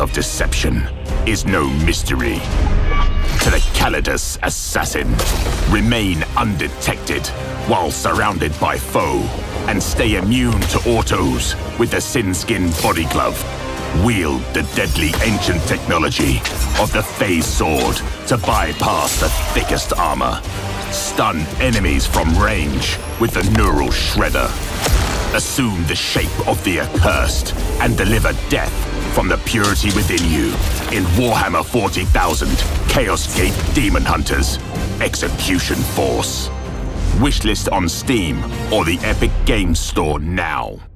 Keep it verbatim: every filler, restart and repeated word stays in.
of deception is no mystery. To the Callidus assassin, remain undetected while surrounded by foe, and stay immune to autos with the Sin-Skin Body Glove. Wield the deadly ancient technology of the Phase Sword to bypass the thickest armor. Stun enemies from range with the Neural Shredder. Assume the shape of the accursed and deliver death from the purity within you in Warhammer forty thousand Chaos Gate Daemonhunters Execution Force. Wishlist on Steam or the Epic Games Store now.